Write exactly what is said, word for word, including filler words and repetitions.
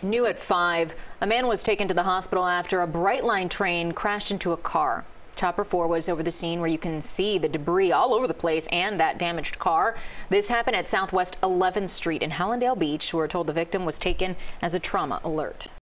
New at five, a man was taken to the hospital after a Brightline train crashed into a car. Chopper four was over the scene where you can see the debris all over the place and that damaged car. This happened at Southwest eleventh Street in Hallandale Beach. We're told the victim was taken as a trauma alert.